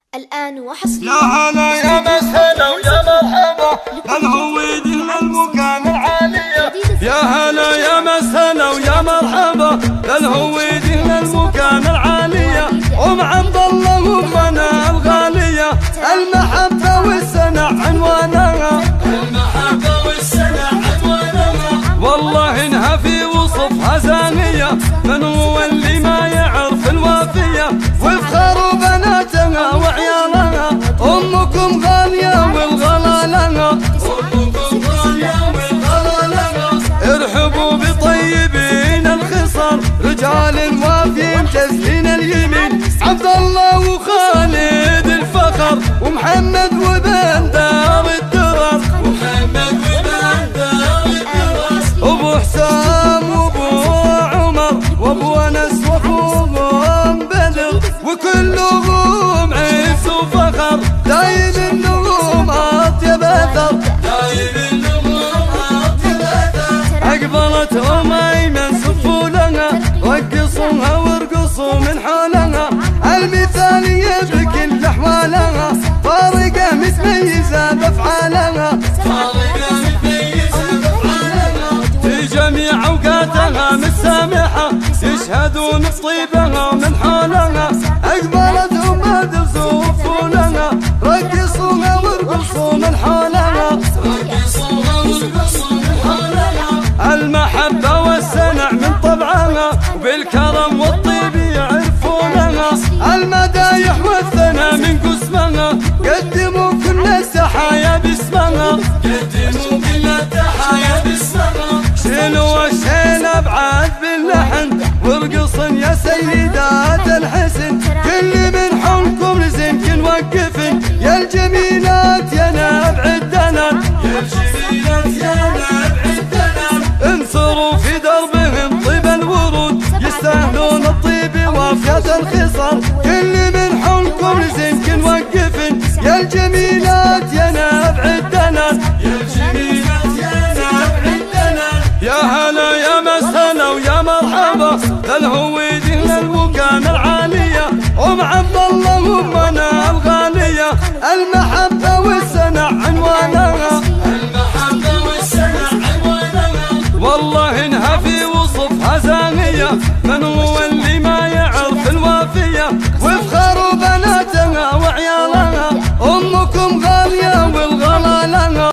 الآن وحصريا. يا هلا يا مسهلا ويا مرحبا للهويدين المكان العالية. يا هلا يا مسهلا ويا مرحبا للهويدين المكان العالية. عبد الله أمنا الغالية، المحبة والسنة عنوانها، المحبة والسنة عنوانها. والله إنها في وصفها زانية، من هو اللي ما يعرف الوافية؟ وافخروا بناتها وعيالها، أمكم غالية والغلا لها، أمكم غالية والغلا لها. ارحبوا بطيبين الخصر، رجال وافين تسلين اليمين، عبد الله وخالد الفخر، ومحمد وبن دار الدرر، ومحمد وبن دار الدرر. أبو حسام وأبو عمر وأبو أنس وأخوهم بدر، وكلهم عز وفخر، دايم النغوم أطيب أثر، دايم النغوم أطيب أثر. أقبلتهم أيمن سفوا لها، رقصوها وارقصوا من حولها، المثالية بكل أحوالها، فارقة متميزة بأفعالها، فارقة متميزة بأفعالها. في جميع أوقاتها متسامحة، يشهدون بطيبها من حولها. أقبلتهم بدر سفوا لها، رقصوها وارقصوا من حولها، رقصوها وارقصوا من حولها. المحبة والسنع من طبعها، وبالكرم والطيب يعرفونها، المدايح والثنى من قسمها، قدموا كل التحايا باسمها، قدموا كل التحايا باسمها. شيلوا الشيل ابعد باللحن، وارقصن يا سيدات الحسن، كل من حولكم رزقن وقفن، يا الجميلات يا نبع الدنان، يا الجميلات يا نبع الدنان. انثروا في دربهم طيب الورود، يستاهلون الطيب وافية الخصال، كل من حولكم رزقن وقفن، يا الجميلات يا نبع الدنان، يا الجميلات يا نبع الدنان. يا هلا يا مسهلا ويا مرحبا للهويدين المكان العالية، عبد الله أمنا الغالية، المحبة